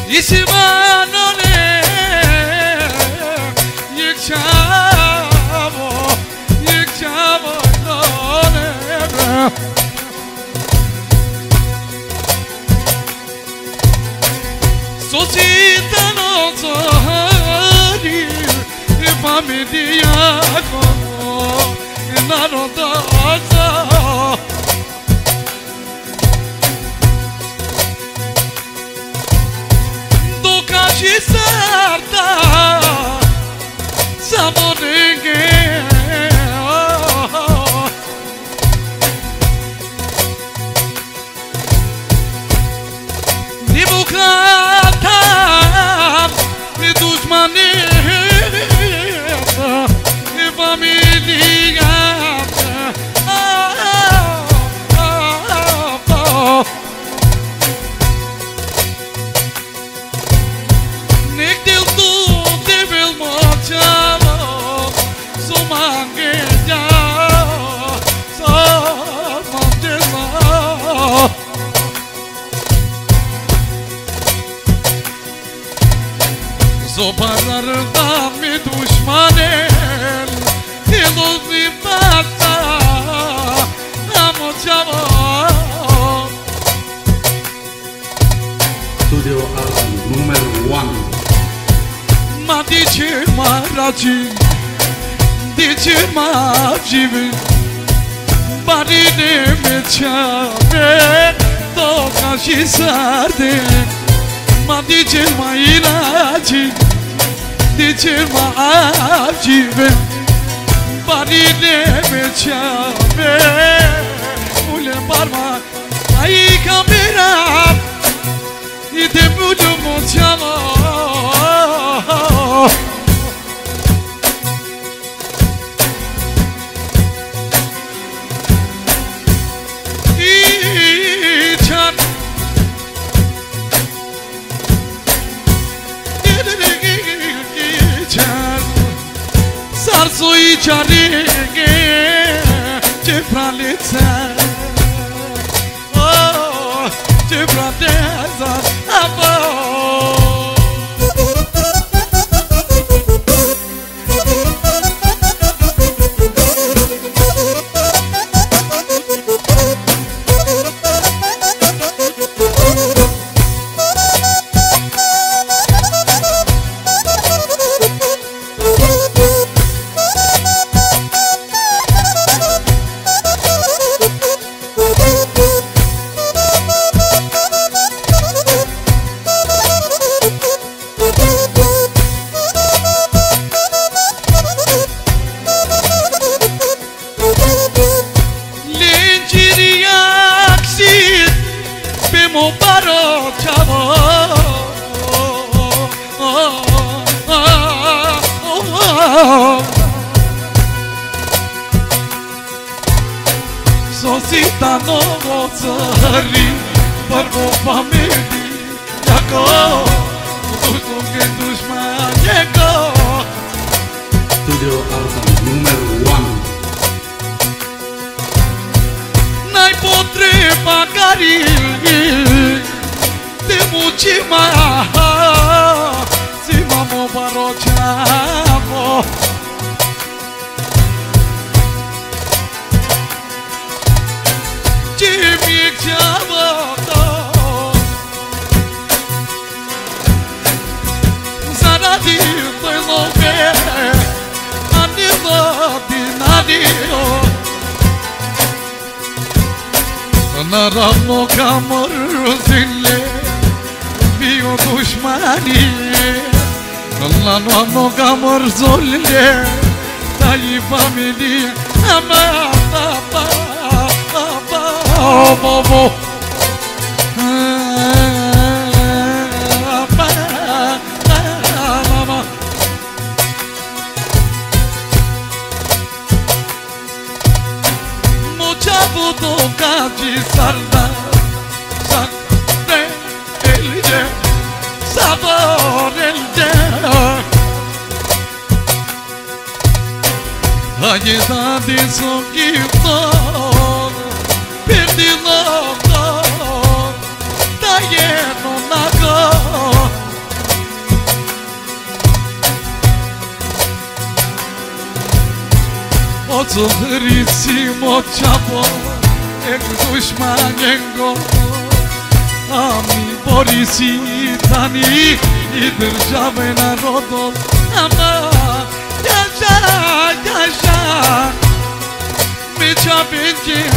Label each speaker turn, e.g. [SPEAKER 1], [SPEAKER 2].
[SPEAKER 1] Isimanone Yikchavo none Sositano zahari Famiglia como Narodoza Ci sarda Samoninge Nimukata Ni dushmani Ni familia Zobalardan mi düşmanel Yıldızlı bata Amo çavo
[SPEAKER 2] Studio album number 1.
[SPEAKER 1] Ma dice ma raci Dice ma jivi Barine me çave Toka și sarde Ma dice ma ilaci Dice ma acive Barine me çave Ule parma Ai camera Ide mudu mo çavo Sarsoy charige ce fralița Oh ce fratează Abo Mo paro chavo Sosita novo țări Parvo familii Jako Dușum că dușmaneko
[SPEAKER 2] Studio album number 1.
[SPEAKER 1] N-ai potreba carili Te mucima Si mamo barociamo Ci mi chiamo Zaradi Toi lope Anilo di nadio Naravno kamar zille Bio dushmani Naravno kamar zolle Tai familie Ama Bobo Moçabudo kaci sarda Sakre elce Sabor elce Ayeda di sogivdor Perdi l'occhio Da yeno nago Zovărissimo ceapă Ek dușmanengo Ami borisi tani I države narodov Ama Jaja Jaja Međa benđe